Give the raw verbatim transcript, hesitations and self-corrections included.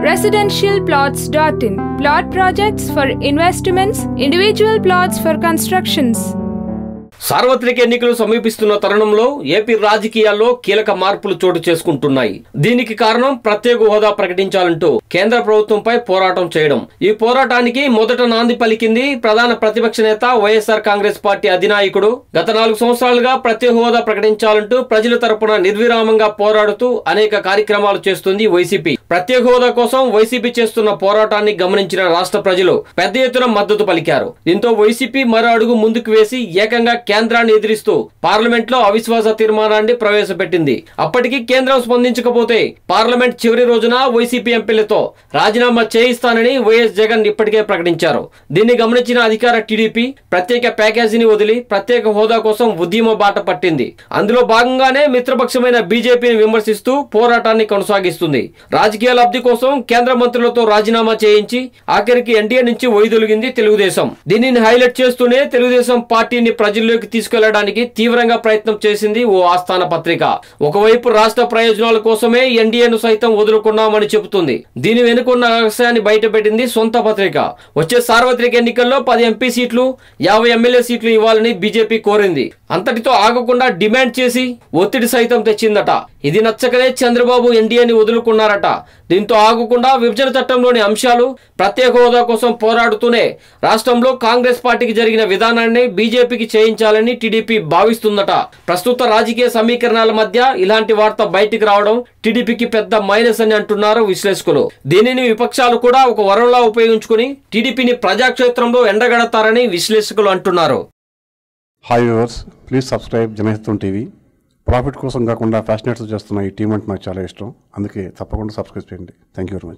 residential plots dot in. Plot projects for investments, individual plots for constructions. సార్వత్రిక ఎన్నికలు సమీపిస్తున్న తరుణంలో ఏపీ రాజకీయాల్లో కీలక మార్పులు చోటు చేసుకుంటున్నాయి. దీనికి కారణం ప్రత్యేక హోదా ప్రకటించాలంటూ కేంద్ర ప్రభుత్వంపై పోరాటం చేయడం. ఈ పోరాటానికి మొదట నాంది పలికింది ప్రధాన ప్రతిపక్ష నేత వైఎస్ఆర్ కాంగ్రెస్ పార్టీ అధినాయకుడు. గత నాలుగు సంవత్సరాలుగా ప్రత్యేక హోదా ప్రకటించాలంటూ ప్రజల తరపున నిర్విరామంగా పోరాడుతూ అనేక కార్యక్రమాలు చేస్తుంది వైసీపీ. ప్రత్యేక హోదా కోసం వైసీపీ చేస్తున్న పోరాటాన్ని గమనించిన రాష్ట్ర ప్రజలు పెద్ద ఎత్తున మద్దతు పలికారు. దీంతో వైసీపీ మరో అడుగు ముందుకు వేసి ఏకంగా కేంద్రాన్ని ఎదిరిస్తూ పార్లమెంట్ లో అవిశ్వాస తీర్మానాన్ని ప్రవేశపెట్టింది. అప్పటికి కేంద్రం స్పందించకపోతే పార్లమెంట్ చివరి రోజున వైసీపీ ఎంపీలతో రాజీనామా చేయిస్తానని వైఎస్ జగన్ ఇప్పటికే ప్రకటించారు. దీన్ని గమనించిన అధికార టీడీపీ ప్రత్యేక ప్యాకేజీని వదిలి ప్రత్యేక హోదా కోసం ఉద్యమ బాట పట్టింది. అందులో భాగంగానే మిత్రపక్షమైన బీజేపీని విమర్శిస్తూ పోరాటాన్ని కొనసాగిస్తుంది. రాజకీయ లబ్ధి కోసం కేంద్ర మంత్రులతో రాజీనామా చేయించి ఆఖరికి ఎన్డీఏ నుంచి వైదొలిగింది తెలుగుదేశం. దీనిని హైలైట్ చేస్తూనే తెలుగుదేశం పార్టీని ప్రజల్లోకి తీసుకెళ్లడానికి తీవ్రంగా ప్రయత్నం చేసింది ఓ ఆస్థాన పత్రిక. ఒకవైపు రాష్ట్ర ప్రయోజనాల కోసమే ఎన్డీఏను సైతం వదులుకున్నామని చెబుతుంది. దీని వెనుకున్న రహస్యాన్ని బయటపెట్టింది సొంత పత్రిక. వచ్చే సార్వత్రిక ఎన్నికల్లో పది ఎంపీ సీట్లు, యాభై ఎమ్మెల్యే సీట్లు ఇవ్వాలని బీజేపీ కోరింది. అంతటితో ఆగకుండా డిమాండ్ చేసి ఒత్తిడి సైతం తెచ్చిందట. ఇది నచ్చకనే చంద్రబాబు ఎన్డీఏని వదులుకున్నారట. దీంతో ఆగకుండా విభజన చట్టంలోని అంశాలు, ప్రత్యేక హోదా కోసం పోరాడుతూనే రాష్ట్రంలో కాంగ్రెస్ పార్టీకి జరిగిన విధానాన్ని బీజేపీకి చేయించాలని టీడీపీ భావిస్తుందట. ప్రస్తుత రాజకీయ సమీకరణాల మధ్య ఇలాంటి వార్త బయటికి రావడం టీడీపీకి పెద్ద మైనస్ అని అంటున్నారు విశ్లేషకులు. దీనిని విపక్షాలు కూడా ఒక వరంలా ఉపయోగించుకుని టీడీపీని ప్రజాక్షేత్రంలో ఎండగడతారని విశ్లేషకులు అంటున్నారు. Hi viewers, please subscribe Janahitam TV. Profit కోసం కాకుండా ఫ్యాషనేట్స్ చేస్తున్న ఈ టీం అంటే నాకు చాలా ఇష్టం. అందుకే తప్పకుండా సబ్స్క్రైబ్ చేయండి. Thank you very much.